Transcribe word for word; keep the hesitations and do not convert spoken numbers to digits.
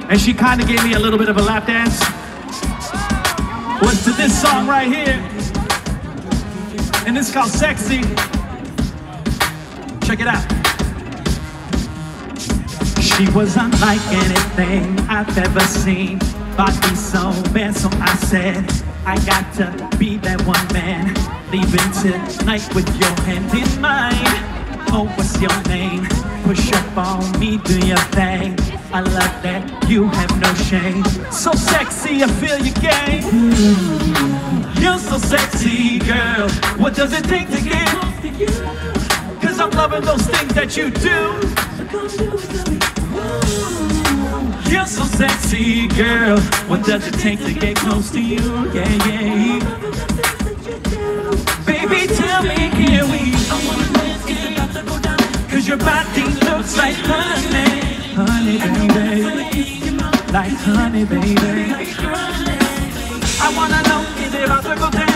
and she kind of gave me a little bit of a lap dance, was to this song right here. And it's called Sexy. Check it out. She was unlike anything I've ever seen. Body so bad, so I said, I got to be that one man. Leaving tonight with your hand in mine. Oh, what's your name? Push up on me, do your thing. I love that you have no shame. So sexy, I feel your game. You're so sexy, girl. What does it take to get close to you? Cause I'm loving those things that you do. You're so sexy, girl. What does it take to get close to you? Yeah, yeah. Baby, tell me, can we? Cause your body looks like honey. Honey, baby. Like honey, baby. I wanna know, is it about to go down?